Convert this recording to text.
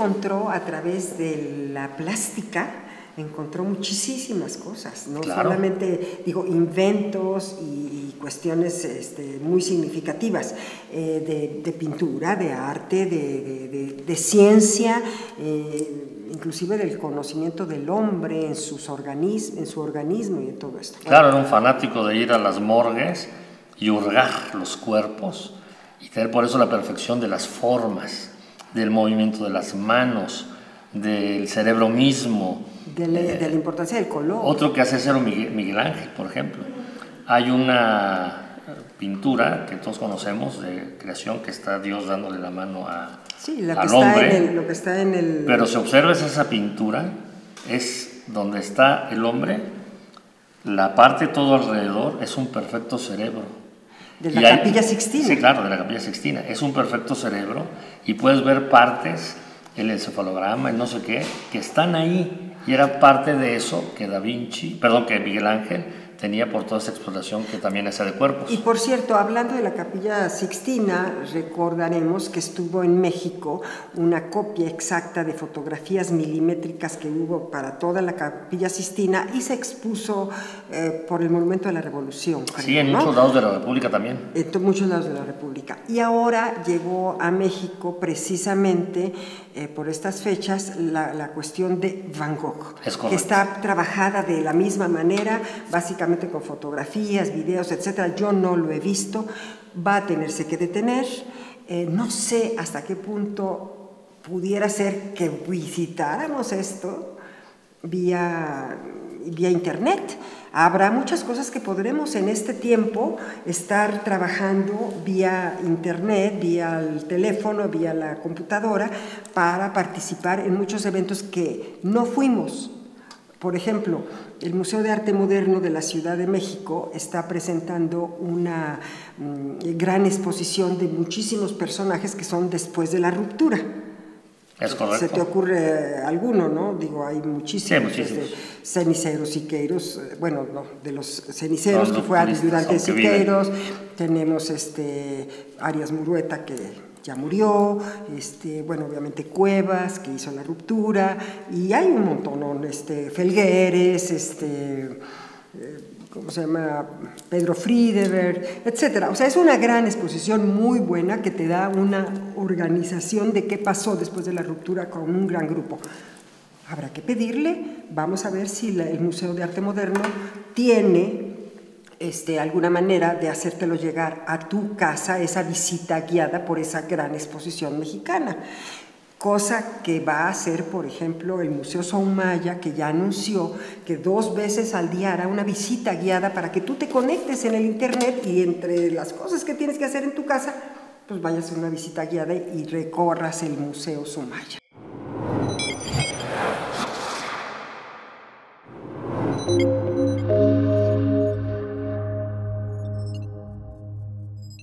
encontró a través de la plástica, encontró muchísimas cosas, no solamente, digo, inventos y cuestiones muy significativas de pintura, de arte, de ciencia, inclusive del conocimiento del hombre en su organismo y en todo esto. Claro, era un fanático de ir a las morgues y hurgar los cuerpos y tener por eso la perfección de las formas, del movimiento de las manos, del cerebro mismo. De la importancia del color. Otro que hace cero Miguel Ángel, por ejemplo. Hay una pintura que todos conocemos de creación que está Dios dándole la mano al hombre. Lo que está en el... Pero si observas esa pintura, es donde está el hombre, la parte todo alrededor es un perfecto cerebro. De la Capilla Sixtina. Sí, claro, de la Capilla Sixtina. Es un perfecto cerebro y puedes ver partes, el encefalograma, el no sé qué, que están ahí. Y era parte de eso que que Miguel Ángel tenía por toda esa exploración que también hacía de cuerpos. Y por cierto, hablando de la Capilla Sixtina, recordaremos que estuvo en México una copia exacta de fotografías milimétricas que hubo para toda la Capilla Sixtina y se expuso por el Monumento de la Revolución. Sí, en muchos lados de la República también. En muchos lados de la República. Y ahora llegó a México precisamente por estas fechas la cuestión de Van Gogh, que está trabajada de la misma manera, básicamente con fotografías, videos, etcétera. Yo no lo he visto, va a tenerse que detener. No sé hasta qué punto pudiera ser que visitáramos esto vía internet. Habrá muchas cosas que podremos en este tiempo estar trabajando vía internet, vía el teléfono, vía la computadora, para participar en muchos eventos que no fuimos. Por ejemplo, el Museo de Arte Moderno de la Ciudad de México está presentando una gran exposición de muchísimos personajes que son después de la ruptura. Es correcto. ¿Se te ocurre alguno, no? Digo, hay muchísimos. Sí, muchísimos. Ceniceros, Siqueiros, bueno, no, de los ceniceros que fue ayudante de Siqueiros, tenemos Arias Murueta, que ya murió, bueno, obviamente Cuevas, que hizo la ruptura, y hay un montón, ¿no? Felgueres, ¿cómo se llama? Pedro Friedeberg, etcétera. O sea, es una gran exposición muy buena que te da una organización de qué pasó después de la ruptura con un gran grupo. Habrá que pedirle, vamos a ver si el Museo de Arte Moderno tiene alguna manera de hacértelo llegar a tu casa, esa visita guiada por esa gran exposición mexicana. Cosa que va a hacer, por ejemplo, el Museo Soumaya, que ya anunció que 2 veces al día hará una visita guiada para que tú te conectes en el internet y entre las cosas que tienes que hacer en tu casa, pues vayas a una visita guiada y recorras el Museo Soumaya.